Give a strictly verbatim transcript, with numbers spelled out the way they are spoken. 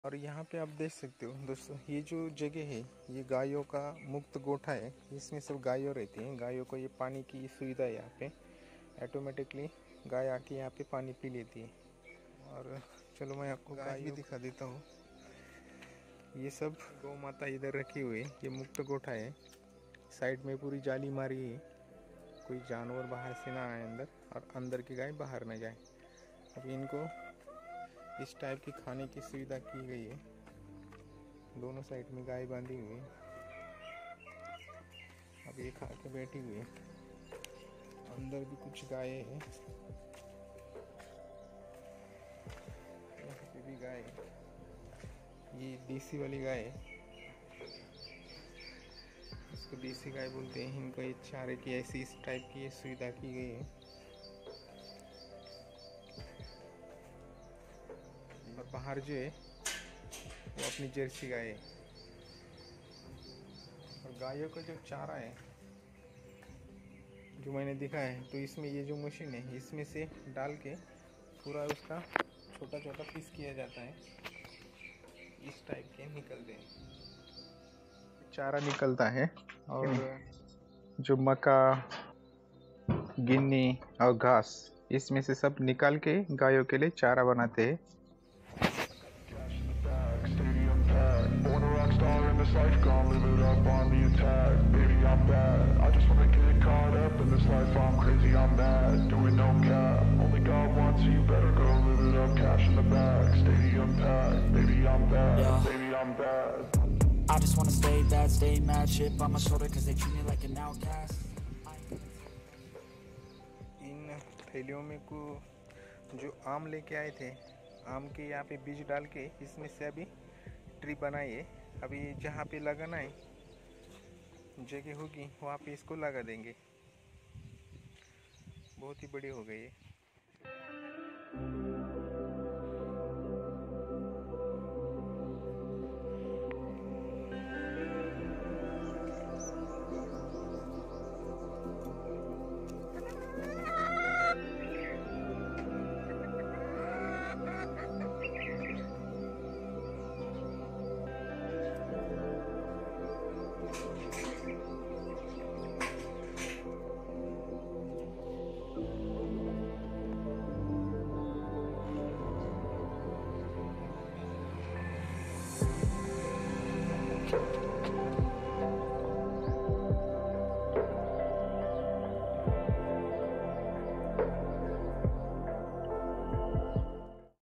और यहाँ पे आप देख सकते हो दोस्तों, ये जो जगह है ये गायों का मुक्त गोठा है। इसमें सब गायों रहती हैं। गायों को ये पानी की सुविधा है। यहाँ पे ऑटोमेटिकली गाय आके यहाँ पे पानी पी लेती है। और चलो मैं आपको गाय भी दिखा देता हूँ। ये सब गौ माता इधर रखी हुई है। ये मुक्त गोठा है। साइड में पूरी जाली मारी है, कोई जानवर बाहर से ना आए अंदर, और अंदर की गाय बाहर ना जाए। अब इनको इस टाइप की खाने की सुविधा की गई है। दोनों साइड में गाय बांधी हुई है। अब ये खा के बैठी हुई है। अंदर भी कुछ गाय है। यहाँ पे भी गाय है। ये देसी वाली गाय है, इसको देसी गाय बोलते हैं। इनको ये चारे की ऐसी इस टाइप की सुविधा की गई है। और बाहर जो है वो अपनी जर्सी गाय है। और गायों का जो चारा है जो मैंने दिखा है, तो इसमें ये जो मशीन है इसमें से डाल के पूरा उसका छोटा छोटा पीस किया जाता है। इस टाइप के निकलते हैं, चारा निकलता है। और जो मक्का, गिन्नी और घास, इसमें से सब निकाल के गायों के लिए चारा बनाते हैं। I just wanna stay bad, stay mad, shit on my shoulder cause they treat me like an outcast. इन थैलियों में को जो आम लेके आए थे, आम के यहाँ पे बीज डाल के इसमें से अभी ट्री बनाई है। अभी जहाँ पे लगाना है जगह होगी वहाँ पे इसको लगा देंगे। बहुत ही बड़ी हो गई है।